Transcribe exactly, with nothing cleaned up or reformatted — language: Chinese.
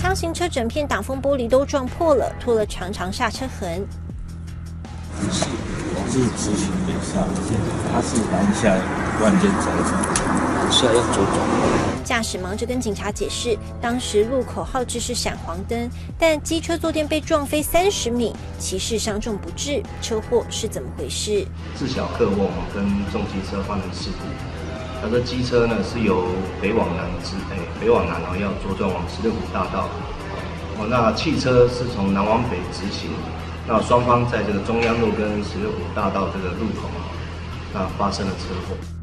箱型车整片挡风玻璃都撞破了，拖了长长刹车痕。 是，我是直行北上，他是南下突然间左转，南下要左转。 驾驶忙着跟警察解释，当时路口号志是闪黄灯，但机车坐垫被撞飞三十米，骑士伤重不治，车祸是怎么回事？ 自小客货跟重机车发生事故。他说机车呢是由北往南直，哎，北往南哦要左转往十六股大道，哦，那汽车是从南往北直行，那双方在这个中央路跟十六股大道这个路口，那发生了车祸。